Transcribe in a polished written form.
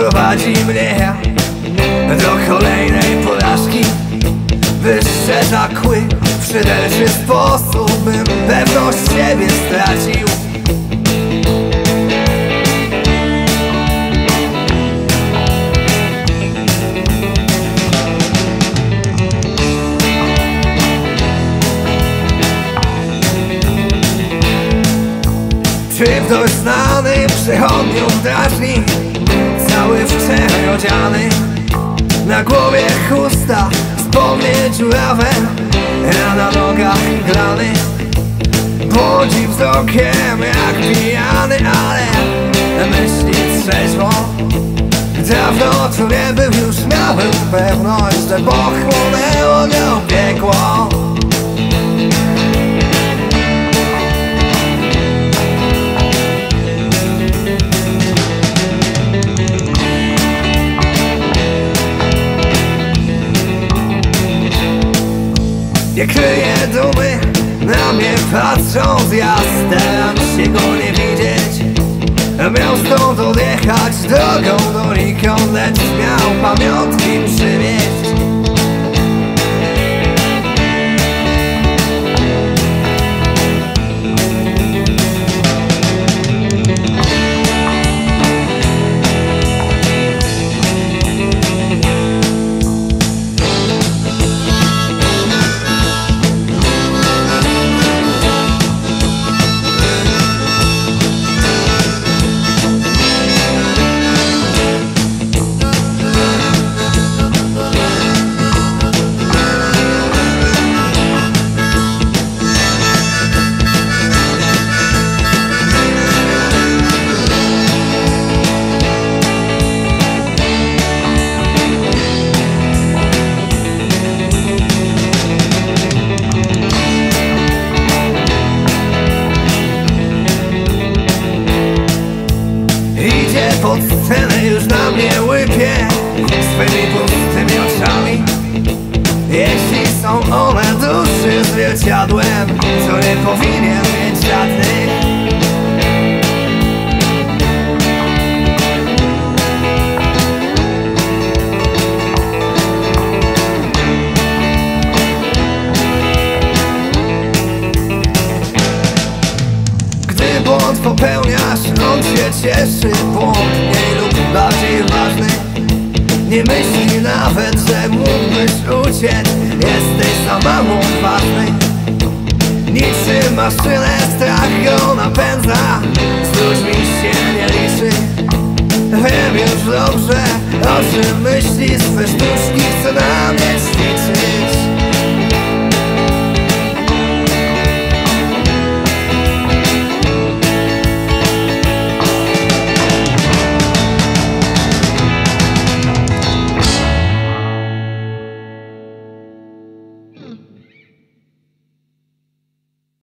prowadzi mnie do kolejnej porażki. Wyszczerza kły w szyderczy sposób, bym pewność siebie stracił. Ty w dość znanym przechodniu drażni, cały w czerń odziany, na głowie chusta, spodnie dziurawe, a na nogach glany. Błądzi wzrokiem jak pijany, ale myśli trzeźwo. Dawno tu nie był, już miałem pewność, że pochłonęło go piekło. Nie kryję dumy, na mnie patrząc, ja staram się go nie widzieć. Miał stąd odjechać drogą donikąd, lecz miał pamiątki przywieźć. Pod scenę już na mnie łypie swymi pustymi oczami. Jeśli są one duszy zwierciadłem, to nie powinien mieć żadnych. Gdy błąd popełniasz, on się cieszy. Błąd mniej lub bardziej ważny, nie myśli nawet, że mógłbyś uciec. Jesteś za mało ważny. Niczym maszynę strach go napędza, z ludźmi się nie liczy. Wiem już dobrze, o czym myśli, swe sztuczki chce na mnie ćwiczyć.